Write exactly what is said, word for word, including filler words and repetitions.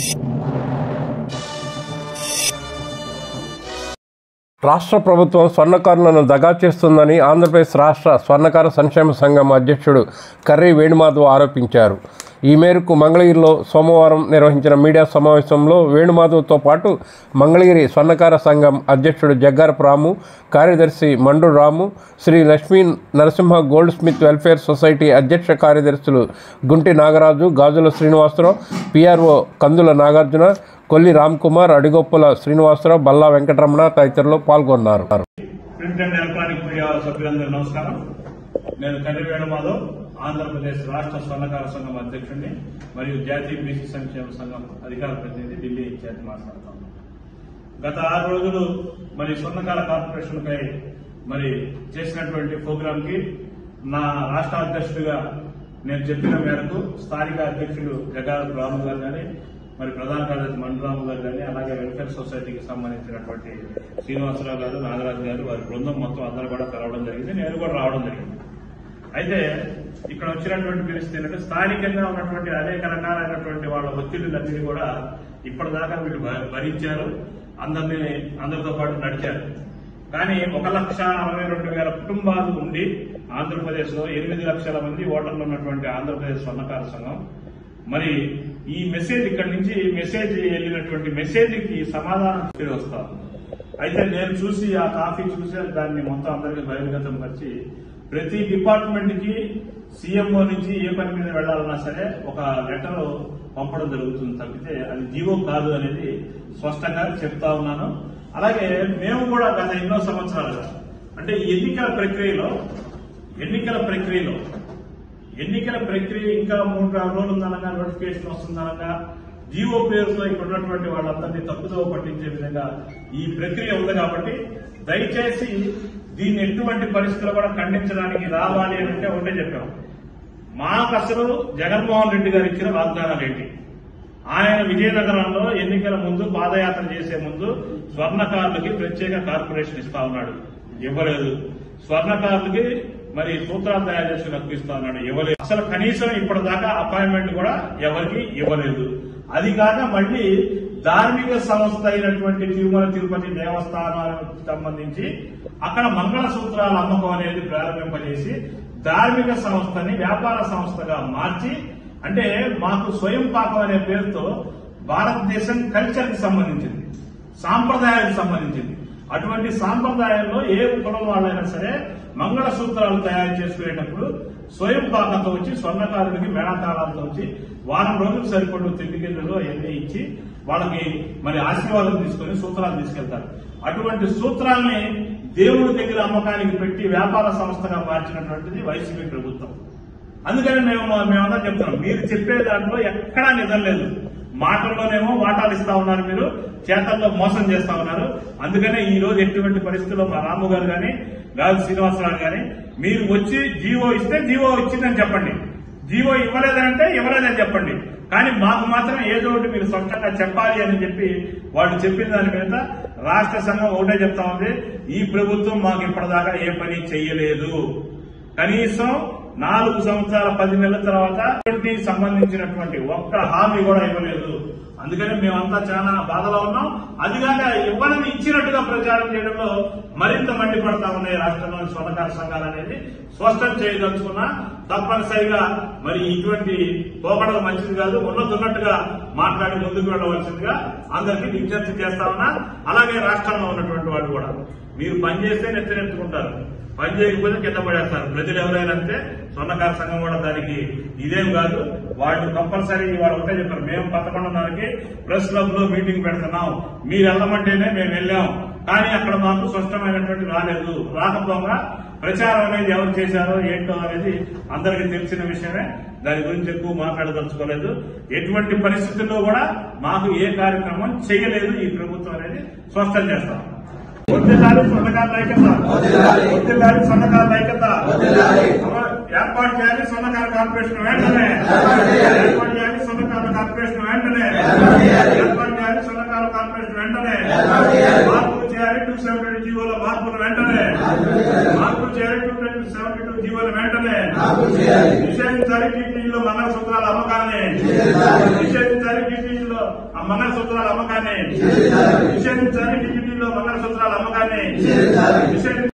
రాష్ట్ర ప్రభుత్వం స్వర్ణకారులను దగా చేస్తుందని ఆంధ్రప్రదేశ్ రాష్ట్ర స్వర్ణకార సంక్షేమ సంఘం అధ్యక్షుడు కర్రీ వేణుమాధవ్ ఆరోపించారు. ఈ మేరకు మంగళగిరిలో సోమవారం నిర్వహించిన మీడియా సమావేశంలో వేణుమాధవ్తో పాటు మంగళగిరి స్వర్ణకార సంఘం అధ్యక్షుడు జగ్గారపు రాము, కార్యదర్శి Mandu Ramu, Sri Lakshmi Narasimha goldsmith welfare society అధ్యక్ష కార్యదర్శులు గుంటి నాగరాజు, గాజుల శ్రీనివాసరావు, పిఆర్ఓ కందుల నాగార్జున, కొల్లి రామ్ కుమార్, అడిగొప్పుల శ్రీనివాసరావు, బల్లా వెంకటరమణ తదితరులు పాల్గొన్నారు. ప్రింట్ అండ్ ఎలక్ట్రానిక్ మీడియా సభ్యులందరూ నమస్కారం. నేను కర్రీ వేణుమాధవ్, ఆంధ్రప్రదేశ్ రాష్ట్ర స్వర్ణకార సంఘం అధ్యక్షుడిని మరియు జాతీయ బీసీ సంక్షేమ సంఘం అధికార ప్రతినిధి ఢిల్లీ చేతి మాట్లాడుతాను. గత ఆరు రోజులు మరి స్వర్ణకార కార్పొరేషన్ పై మరి చేసినటువంటి ప్రోగ్రామ్ కి నా రాష్ట్ర అధ్యక్షుడిగా నేను చెప్పిన మేరకు స్థానిక అధ్యక్షుడు జగ్గారపు రాము గారు కానీ, మరి ప్రధాన కార్యదర్శి మండరాము గారు కానీ, అలాగే వెల్ఫేర్ సొసైటీకి సంబంధించినటువంటి శ్రీనివాసరావు గారు, నాగరాజు గారు, వారి బృందం మొత్తం అందరూ కూడా కలవడం జరిగింది. నేను కూడా రావడం జరిగింది. అయితే ఇక్కడ వచ్చినటువంటి పరిస్థితి ఏంటంటే స్థానికంగా ఉన్నటువంటి అనేక రకాలైనటువంటి వాళ్ళ ఒత్తిడిలన్నీ కూడా ఇప్పటిదాకా వీళ్ళు భరించారు, అందరినీ అందరితో పాటు నడిచారు. కానీ ఒక లక్ష అరవై రెండు వేల కుటుంబాలు ఉండి ఆంధ్రప్రదేశ్ లో ఎనిమిది లక్షల మంది ఓటర్లు ఉన్నటువంటి ఆంధ్రప్రదేశ్ స్వర్ణకార సంఘం మరి ఈ మెసేజ్ ఇక్కడి నుంచి మెసేజ్ వెళ్ళినటువంటి మెసేజ్ కి సమాధానం తిరిగి వస్తాం. అయితే నేను చూసి ఆ కాపీ చూసి దాన్ని మొత్తం అందరికీ బహిర్గతం పరిచి ప్రతి డిపార్ట్మెంట్ కి సీఎంఓ నుంచి ఏ పని మీద వెళ్లాలన్నా సరే ఒక లెటర్ పంపడం జరుగుతుంది తప్పితే అది జీవో కాదు అనేది స్పష్టంగా చెప్తా ఉన్నాను. అలాగే మేము కూడా గత ఎన్నో సంవత్సరాలుగా అంటే ఎన్నికల ప్రక్రియలో ఎన్నికల ప్రక్రియలో ఎన్నికల ప్రక్రియ ఇంకా మూడు నాలుగు రోజులు ఉందనగా నోటిఫికేషన్ వస్తుందనగా జీవో పేరుతో ఇక్కడ ఉన్నటువంటి వాళ్ళందరినీ తప్పుదోవ పట్టించే విధంగా ఈ ప్రక్రియ ఉంది. కాబట్టి దయచేసి దీన్ని ఎటువంటి పరిస్థితుల్లో కూడా ఖండించడానికి రావాలి అని అంటే ఒకటే చెప్పాం. మాకు అసలు జగన్మోహన్ రెడ్డి గారు ఇచ్చిన వాగ్దానాలు ఏంటి? ఆయన విజయనగరంలో ఎన్నికల ముందు పాదయాత్ర చేసే ముందు స్వర్ణకారులకి ప్రత్యేక కార్పొరేషన్ ఇస్తా ఉన్నాడు, ఇవ్వలేదు. స్వర్ణకారులకి మరి సూత్రాలు తయారు చేసుకుని హక్కు ఇస్తా ఉన్నాడు, ఇవ్వలేదు. అసలు కనీసం ఇప్పటిదాకా అపాయింట్మెంట్ కూడా ఎవరికి ఇవ్వలేదు. అది కాక మళ్లీ ధార్మిక సంస్థ అయినటువంటి తిరుమల తిరుపతి దేవస్థానాలకు సంబంధించి అక్కడ మంగళ సూత్రాల అమ్మకం అనేది ప్రారంభింపజేసి ధార్మిక సంస్థని వ్యాపార సంస్థగా మార్చి అంటే మాకు స్వయం పాకం అనే పేరుతో భారతదేశం కల్చర్ కి సంబంధించింది, సాంప్రదాయాలకు సంబంధించింది. అటువంటి సాంప్రదాయంలో ఏ కులం వాళ్ళైనా సరే మంగళ సూత్రాలు తయారు చేసుకునేటప్పుడు స్వయం పాకంతో వచ్చి స్వర్ణకారుడికి మేళతాళాలతో వచ్చి వారం రోజులు సరిపడు తిండి కిందలు అవన్నీ ఇచ్చి వాళ్ళకి మరి ఆశీర్వాదం తీసుకుని సూత్రాలు తీసుకెళ్తారు. అటువంటి సూత్రాల్ని దేవుడి దగ్గర అమ్మకానికి పెట్టి వ్యాపార సంస్థగా మార్చినటువంటిది వైసీపీ ప్రభుత్వం. అందుకని మేము మేమందరం చెప్తున్నాం, మీరు చెప్పే దాంట్లో ఎక్కడా నిజం లేదు. మాటల్లోనేమో వాటాలు ఇస్తా ఉన్నారు, మీరు చేతల్లో మోసం చేస్తా ఉన్నారు. అందుకనే ఈ రోజు ఎటువంటి పరిస్థితుల్లో మా రాము గారు కానీ గాజు శ్రీనివాసరావు గాని మీరు వచ్చి జీవో ఇస్తే జీవో ఇచ్చిందని చెప్పండి, జీవో ఇవ్వలేదంటే ఇవ్వలేదని చెప్పండి. కానీ మాకు మాత్రం ఏదో ఒకటి మీరు స్పష్టంగా చెప్పాలి అని చెప్పి వాళ్ళు చెప్పిన దాని మీద రాష్ట్ర సంఘం ఒకటే చెప్తా ఉంది, ఈ ప్రభుత్వం మాకు ఇప్పటిదాకా ఏ పని చెయ్యలేదు. కనీసం నాలుగు సంవత్సరాల పది నెలల తర్వాత సంబంధించినటువంటి ఒక్క హామీ కూడా ఇవ్వలేదు. అందుకని మేమంతా చాలా బాధలో ఉన్నాం. అదిగాక ఇవ్వని ఇచ్చినట్టుగా ప్రచారం చేయడంలో మరింత మండిపడతా ఉన్నాయి రాష్ట్రంలోని స్వర్ణకార సంఘాలు అనేది స్పష్టం చేయదలుచుకున్నా. తప్పనిసరిగా మరి ఇటువంటి పోకడలు మంచిది కాదు, ఉన్నతున్నట్టుగా మాట్లాడి ముందుకు వెళ్లవలసిందిగా అందరికీ విజ్ఞప్తి చేస్తా ఉన్నా. అలాగే రాష్ట్రంలో ఉన్నటువంటి వాళ్ళు కూడా మీరు పనిచేస్తే నెత్తనెత్తుకుంటారు, పని చేయకపోతే కింద పడేస్తారు. ప్రజలు ఎవరైనా అంటే స్వర్ణకార సంఘం కూడా దానికి ఇదేం కాదు. వాళ్ళు కంపల్సరీ వాళ్ళు ఒకటే చెప్పారు, మేము పదకొండున్నరకి ప్రెస్ క్లబ్ లో మీటింగ్ పెడుతున్నాం, మీరు వెళ్ళమంటేనే మేము వెళ్ళాం. కానీ అక్కడ మాకు స్పష్టమైనటువంటి రాలేదు. రాకపోగా ప్రచారం అనేది ఎవరు చేశారో ఏంటో అనేది అందరికీ తెలిసిన విషయమే. దాని గురించి ఎక్కువ మాట్లాడదలుచుకోలేదు. ఎటువంటి పరిస్థితుల్లో కూడా మాకు ఏ కార్యక్రమం చేయలేదు ఈ ప్రభుత్వం అనేది స్పష్టం చేస్తాం. వద్దిల్లాలి స్వర్ణకారుల ఐక్యత, వద్దిల్లాలి స్వర్ణకారుల ఐక్యత. ఏర్పాటు చేయాలి స్వర్ణకార కార్పొరేషన్ వెంటనే, ఏర్పాటు చేయాలి స్వర్ణకార కార్పొరేషన్ వెంటనే, ఏర్పాటు చేయాలి స్వర్ణకార కార్పొరేషన్ వెంటనే. మార్పులు చేయాలి టూ సెవెంటీ టూ జీవోల మార్పులు వెంటనే, మార్పులు చేయాలి టూ సెవెంటీ టూ జీవోల వెంటనే. నిషేధించాలి టీటీడీలో మంగళసూత్రాల అమ్మకాన్ని, నిషేధించాలి టీటీడీలో ఆ మంగళసూత్రాల అమ్మకాన్ని నిషేధించాలి. టీటీడీలో మంగళసూత్రాల అమ్మకాన్ని నిషేధించాలి.